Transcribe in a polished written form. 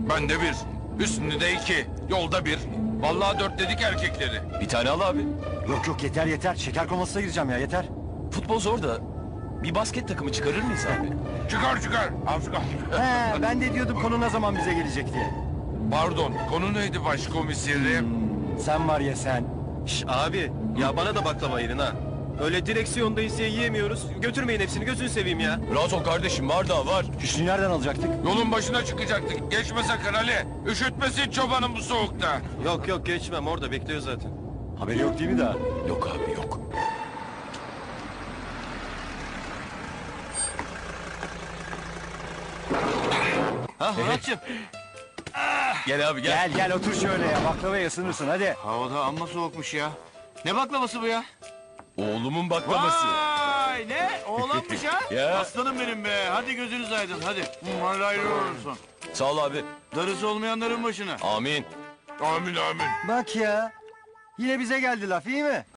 Ben de bir. Üstünde 2. Yolda 1. Vallahi 4 dedik erkekleri. Bir tane al abi. Yok yok yeter yeter. Şeker komasına gireceğim ya yeter. Futbol zor da bir basket takımı çıkarır mıyız abi? Çıkar. Al çıkar. He, ben de diyordum konu ne zaman bize gelecek diye. Pardon, konu neydi başkomiserim? Sen var ya sen. Şş abi ya bana da baklava ayırın ha. Öyle direksiyondayız diye yiyemiyoruz. Götürmeyin hepsini gözünü seveyim ya. Rahat ol kardeşim, var da var. Hüsnü'yü nereden alacaktık? Yolun başına çıkacaktık. Geçme sakın Ali. Üşütmesin çobanın bu soğukta. Yok geçmem orada bekliyor zaten. Haberi yok değil mi daha? Yok abi yok. Ha Muratçım. Gel abi gel. Gel otur şöyle ya baklavaya ısınırsın hadi. Havada amma soğukmuş ya. Ne baklavası bu ya? Oğlumun baklavası. Vay ne? Oğlanmış ha? Ya. Aslanım benim be. Hadi gözünüz aydın hadi. Hadi hayırlı olsun. Sağ ol abi. Darısı olmayanların başına. Amin. Amin. Bak ya. Yine bize geldi laf iyi mi?